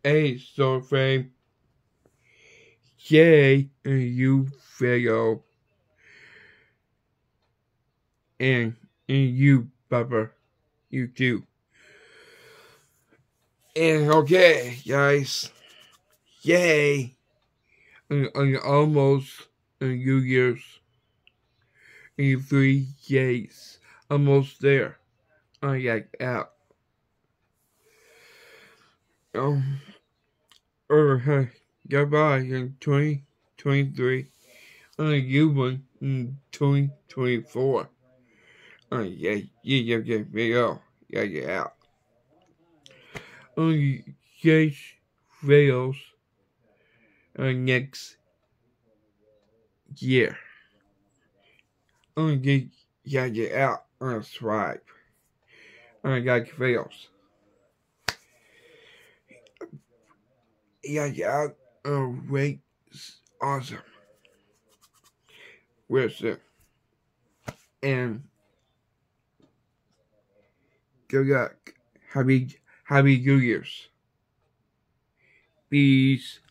A so fame. Yay, and you fail. And you, Papa. You too. And okay, guys. Yay. And almost New Year's. In 3 days. Almost there. I got out. Um, hey, goodbye in 2023. You one in 2024. Yeah, get out. Yes, fails next year. Get, get out on swipe. Got fails. Get out wait, awesome. Where's it? And good luck. Happy New Year's. Peace.